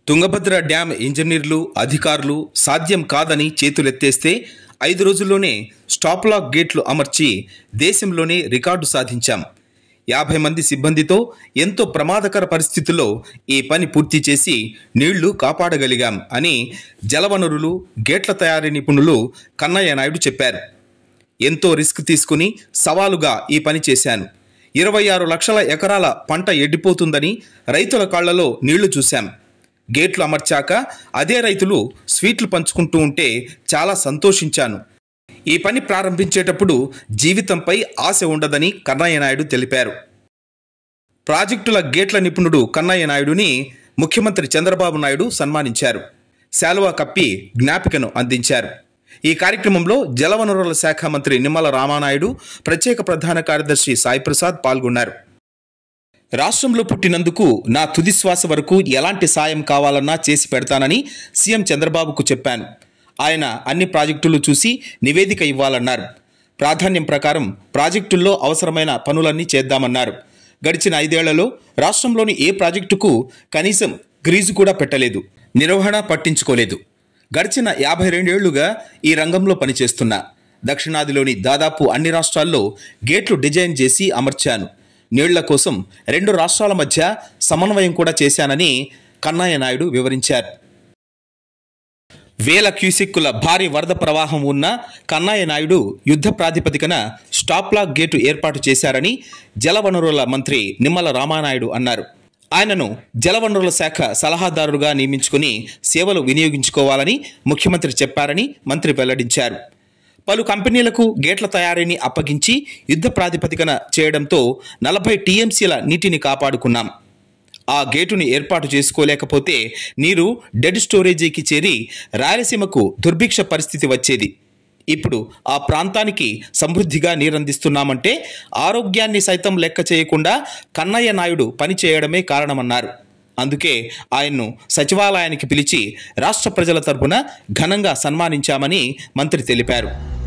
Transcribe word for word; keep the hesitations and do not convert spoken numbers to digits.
Tungabhadra dam ఇంజనీర్లు అధికారులు సాధ్యం కాదని చేతులెత్తేస్తే ఐదు రోజుల్లోనే స్టాప్ లాక్ గేట్లు అమర్చి దేశంలోనే రికార్డు సాధించాం. యాభై మంది సిబ్బందితో ఎంతో ప్రమాదకర పరిస్థితుల్లో ఈ పని పూర్తి చేసి నీళ్లు కాపాడగలిగాం అని జలవనరులు గేట్ల తయారీ నిపుణులు కన్నయ్య నాయుడు చెప్పారు. ఎంతో రిస్క్ తీసుకుని సవాలుగా ఈ పని చేశాను. ఇరవై ఆరు లక్షల ఎకరాల పంట ఎండిపోతుందని రైతుల కాళ్లలో నీళ్లు చూశాం. గేట్లు అమర్చాక అదే రైతులు స్వీట్లు పంచుకుంటూ ఉంటే చాలా సంతోషించాను. ఈ పని ప్రారంభించేటప్పుడు జీవితంపై ఆశ ఉండదని కన్నయ్య నాయుడు తెలిపారు. ప్రాజెక్టుల గేట్ల నిపుణుడు కన్నయ్య నాయుడుని ముఖ్యమంత్రి చంద్రబాబు నాయుడు సన్మానించారు. శాలువా కప్పి జ్ఞాపికను అందించారు. ఈ కార్యక్రమంలో జలవనరుల శాఖ మంత్రి నిమ్మల రామానాయుడు, ప్రత్యేక ప్రధాన కార్యదర్శి సాయిప్రసాద్ పాల్గొన్నారు. రాష్ట్రంలో పుట్టినందుకు నా తుది శ్వాస వరకు ఎలాంటి సాయం కావాలన్నా చేసి పెడతానని సీఎం చంద్రబాబుకు చెప్పాను. ఆయన అన్ని ప్రాజెక్టులు చూసి నివేదిక ఇవ్వాలన్నారు. ప్రాధాన్యం ప్రకారం ప్రాజెక్టుల్లో అవసరమైన పనులన్నీ చేద్దామన్నారు. గడిచిన ఐదేళ్లలో రాష్ట్రంలోని ఏ ప్రాజెక్టుకు కనీసం గ్రీజు కూడా పెట్టలేదు, నిర్వహణ పట్టించుకోలేదు. గడిచిన యాభై రెండేళ్లుగా ఈ రంగంలో పనిచేస్తున్నా. దక్షిణాదిలోని దాదాపు అన్ని రాష్ట్రాల్లో గేట్లు డిజైన్ చేసి అమర్చాను. నీళ్ల కోసం రెండు రాష్ట్రాల మధ్య సమన్వయం కూడా చేశానని కన్నయ్య నాయుడు వివరించారు. వేల క్యూసెక్కుల భారీ వరద ప్రవాహం ఉన్న కన్నయ్య నాయుడు యుద్ధ ప్రాతిపదికన స్టాప్ లాక్ గేటు ఏర్పాటు చేశారని జలవనరుల మంత్రి నిమ్మల రామానాయుడు అన్నారు. ఆయనను జలవనరుల శాఖ సలహాదారుగా నియమించుకుని సేవలు వినియోగించుకోవాలని ముఖ్యమంత్రి చెప్పారని మంత్రి వెల్లడించారు. పలు కంపెనీలకు గేట్ల తయారీని అప్పగించి యుద్ధ ప్రాతిపదికన చేయడంతో నలభై టీఎంసీల నీటిని కాపాడుకున్నాం. ఆ గేటుని ఏర్పాటు చేసుకోలేకపోతే నీరు డెడ్ స్టోరేజీకి చేరి రాయలసీమకు దుర్భిక్ష పరిస్థితి వచ్చేది. ఇప్పుడు ఆ ప్రాంతానికి సమృద్ధిగా నీరందిస్తున్నామంటే ఆరోగ్యాన్ని సైతం లెక్క చేయకుండా కన్నయ్య నాయుడు పనిచేయడమే కారణమన్నారు. అందుకే ఆయన్ను సచివాలయానికి పిలిచి రాష్ట్ర ప్రజల తరపున ఘనంగా సన్మానించామని మంత్రి తెలిపారు.